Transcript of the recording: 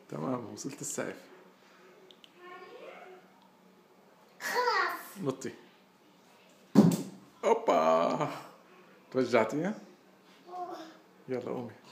تمام، وصلت السقف. خلاص. نطي. اوبا، رجعتيها. يلا قومي.